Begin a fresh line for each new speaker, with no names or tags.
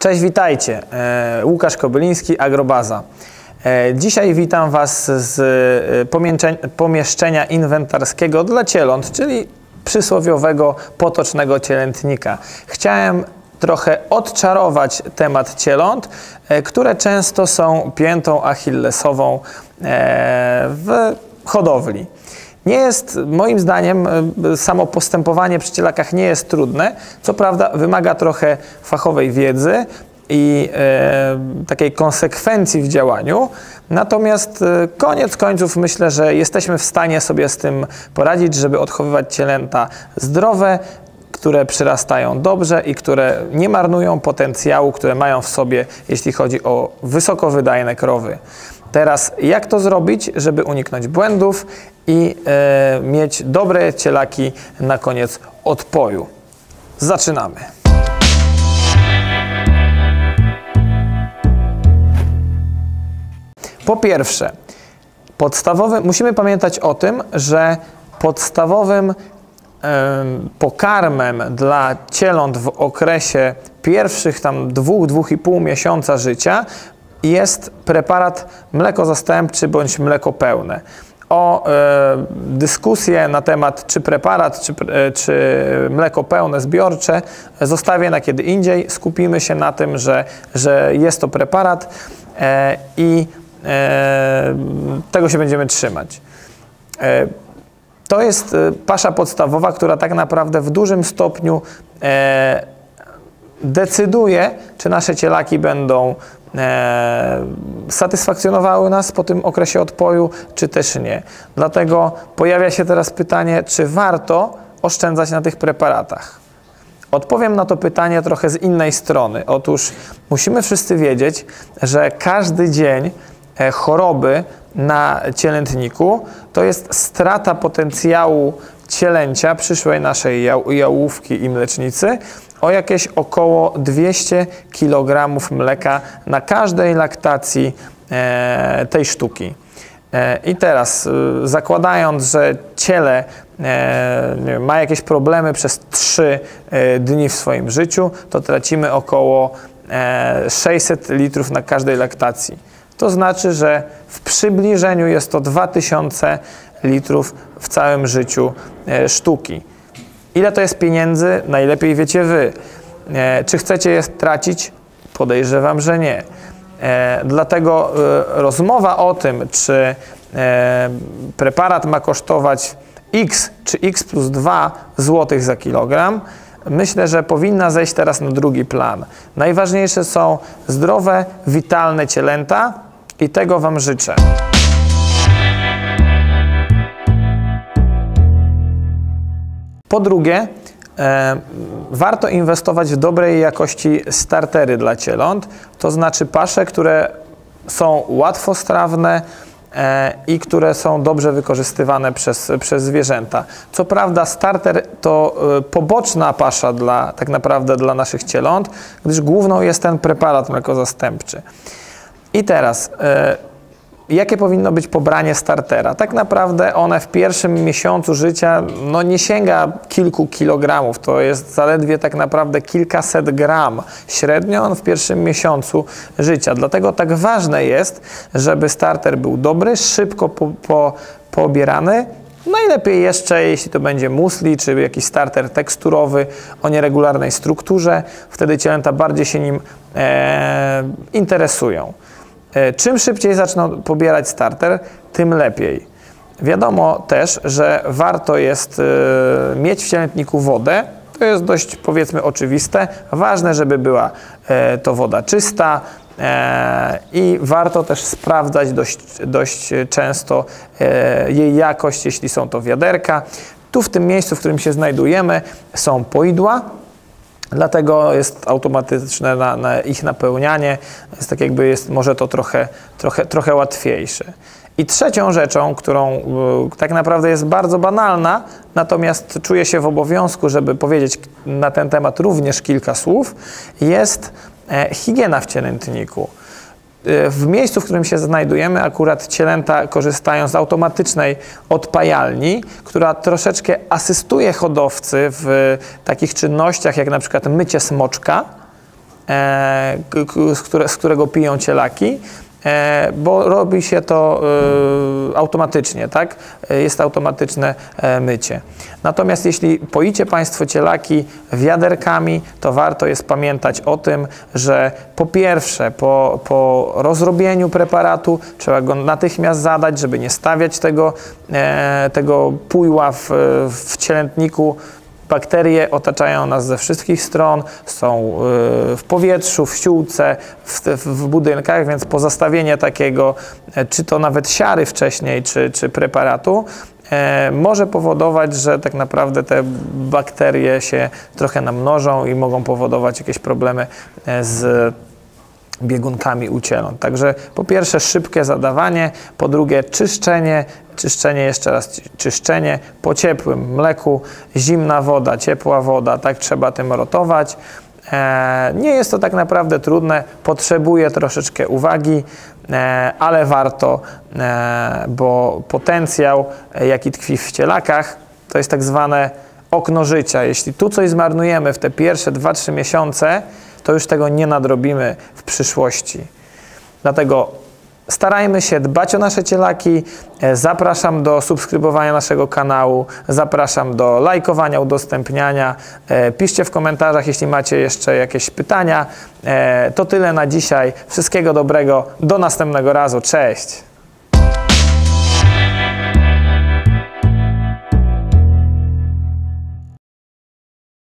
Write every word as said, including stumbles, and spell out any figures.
Cześć, witajcie. Łukasz Kobyliński, Agrobaza. Dzisiaj witam Was z pomieszczenia inwentarskiego dla cieląt, czyli przysłowiowego potocznego cielętnika. Chciałem trochę odczarować temat cieląt, które często są piętą achillesową w hodowli. Nie jest, moim zdaniem, samo postępowanie przy cielakach nie jest trudne, co prawda wymaga trochę fachowej wiedzy i e, takiej konsekwencji w działaniu, natomiast e, koniec końców myślę, że jesteśmy w stanie sobie z tym poradzić, żeby odchowywać cielęta zdrowe, które przyrastają dobrze i które nie marnują potencjału, które mają w sobie, jeśli chodzi o wysokowydajne krowy. Teraz jak to zrobić, żeby uniknąć błędów i e, mieć dobre cielaki na koniec odpoju? Zaczynamy. Po pierwsze, podstawowy, musimy pamiętać o tym, że podstawowym e, pokarmem dla cieląt w okresie pierwszych tam dwóch, dwóch i pół miesiąca życia jest preparat mleko zastępczy bądź mleko pełne. O e, dyskusję na temat czy preparat, czy, e, czy mleko pełne zbiorcze zostawię na kiedy indziej. Skupimy się na tym, że, że jest to preparat e, i e, tego się będziemy trzymać. E, to jest pasza podstawowa, która tak naprawdę w dużym stopniu e, decyduje, czy nasze cielaki będą E, satysfakcjonowały nas po tym okresie odpoju, czy też nie. Dlatego pojawia się teraz pytanie, czy warto oszczędzać na tych preparatach. Odpowiem na to pytanie trochę z innej strony. Otóż musimy wszyscy wiedzieć, że każdy dzień e, choroby na cielętniku to jest strata potencjału cielęcia przyszłej naszej jał jałówki i mlecznicy o jakieś około dwieście kilogramów mleka na każdej laktacji e, tej sztuki. E, I teraz e, zakładając, że ciele e, nie wiem, ma jakieś problemy przez trzy e, dni w swoim życiu, to tracimy około e, sześćset litrów na każdej laktacji. To znaczy, że w przybliżeniu jest to dwa tysiące litrów w całym życiu e, sztuki. Ile to jest pieniędzy? Najlepiej wiecie Wy. E, czy chcecie je tracić? Podejrzewam, że nie. E, dlatego e, rozmowa o tym, czy e, preparat ma kosztować X czy X plus dwa złotych za kilogram, myślę, że powinna zejść teraz na drugi plan. Najważniejsze są zdrowe, witalne cielęta i tego Wam życzę. Po drugie, e, warto inwestować w dobrej jakości startery dla cieląt, to znaczy pasze, które są łatwostrawne e, i które są dobrze wykorzystywane przez, przez zwierzęta. Co prawda starter to e, poboczna pasza dla, tak naprawdę dla naszych cieląt, gdyż główną jest ten preparat mlekozastępczy. I teraz e, jakie powinno być pobranie startera? Tak naprawdę one w pierwszym miesiącu życia no, nie sięga kilku kilogramów, to jest zaledwie tak naprawdę kilkaset gram średnio on w pierwszym miesiącu życia. Dlatego tak ważne jest, żeby starter był dobry, szybko po, po, pobierany. Najlepiej jeszcze, jeśli to będzie musli, czy jakiś starter teksturowy o nieregularnej strukturze, wtedy cielęta bardziej się nim e, interesują. Czym szybciej zaczną pobierać starter, tym lepiej. Wiadomo też, że warto jest y, mieć w cielętniku wodę. To jest dość, powiedzmy, oczywiste. Ważne, żeby była y, to woda czysta y, i warto też sprawdzać dość, dość często y, jej jakość, jeśli są to wiaderka. Tu w tym miejscu, w którym się znajdujemy, są poidła. Dlatego jest automatyczne na, na ich napełnianie, jest tak jakby jest może to trochę, trochę, trochę łatwiejsze. I trzecią rzeczą, którą y, tak naprawdę jest bardzo banalna, natomiast czuję się w obowiązku, żeby powiedzieć na ten temat również kilka słów, jest e, higiena w cielętniku. W miejscu, w którym się znajdujemy, akurat cielęta korzystają z automatycznej odpajalni, która troszeczkę asystuje hodowcy w takich czynnościach jak na przykład mycie smoczka, e, z, które, z którego piją cielaki, E, bo robi się to e, automatycznie, tak? E, jest automatyczne e, mycie. Natomiast jeśli poicie Państwo cielaki wiaderkami, to warto jest pamiętać o tym, że po pierwsze, po, po rozrobieniu preparatu trzeba go natychmiast zadać, żeby nie stawiać tego, e, tego pujła w, w cielętniku. Bakterie otaczają nas ze wszystkich stron, są w powietrzu, w ściółce, w, w budynkach, więc pozostawienie takiego, czy to nawet siary wcześniej, czy, czy preparatu, e, może powodować, że tak naprawdę te bakterie się trochę namnożą i mogą powodować jakieś problemy z biegunkami u cieląt. Także po pierwsze szybkie zadawanie, po drugie czyszczenie, czyszczenie, jeszcze raz czyszczenie po ciepłym mleku, zimna woda, ciepła woda, tak trzeba tym rotować. E, nie jest to tak naprawdę trudne, potrzebuje troszeczkę uwagi, e, ale warto, e, bo potencjał, jaki tkwi w cielakach, to jest tak zwane okno życia. Jeśli tu coś zmarnujemy w te pierwsze dwa trzy miesiące, to już tego nie nadrobimy w przyszłości. Dlatego starajmy się dbać o nasze cielaki. Zapraszam do subskrybowania naszego kanału, zapraszam do lajkowania, udostępniania. Piszcie w komentarzach, jeśli macie jeszcze jakieś pytania. To tyle na dzisiaj. Wszystkiego dobrego. Do następnego razu. Cześć!